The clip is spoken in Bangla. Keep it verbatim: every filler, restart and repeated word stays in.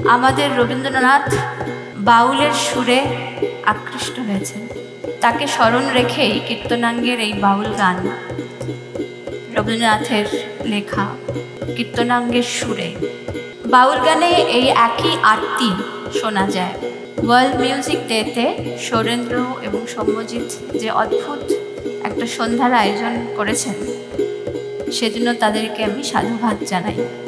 আমাদের রবীন্দ্রনাথ বাউলের সুরে আকৃষ্ট হয়েছেন। তাকে স্মরণ রেখেই কীর্তনাঙ্গের এই বাউল গান, রবীন্দ্রনাথের লেখা কীর্তনাঙ্গের সুরে। বাউল গানে এই একই আরতি শোনা যায়। ওয়ার্ল্ড মিউজিক ডেতে সৌরেন্দ্র এবং সৌম্যজিৎ যে অদ্ভুত একটা সন্ধ্যার আয়োজন করেছেন, সেজন্য তাদেরকে আমি সাধুবাদ জানাই।